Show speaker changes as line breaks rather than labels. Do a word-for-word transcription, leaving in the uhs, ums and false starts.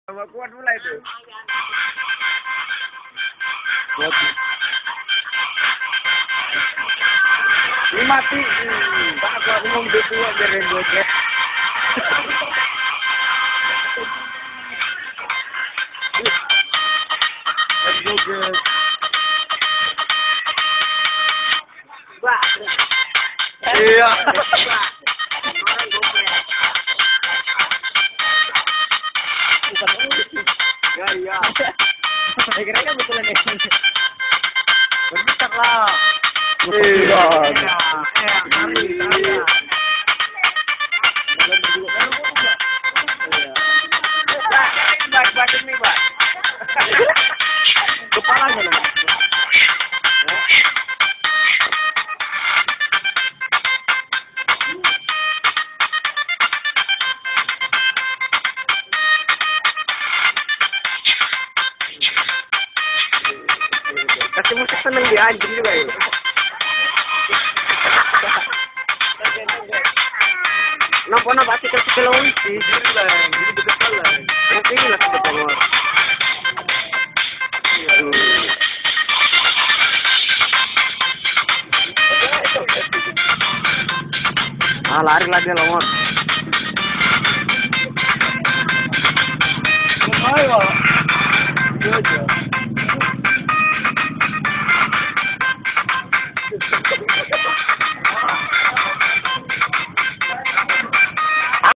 Sama kuat mulai tuh. Kuat. Ini mati. Tak aku ngomong dia tua biar gojek. Gojek. Wah. Iya. Ya iya. Saya kira kan betul ini. Bentar lah. Iya. Ya, kami saya. Baik, baik ini, Pak. Kepalanya loh. Kasih musik seneng di anjing juga ya. Nampak nampak kita sekelon sih, jadi lah, jadi betul lah. Yang ini lah sebetulnya. Ah lari lagi lomor. Ayo.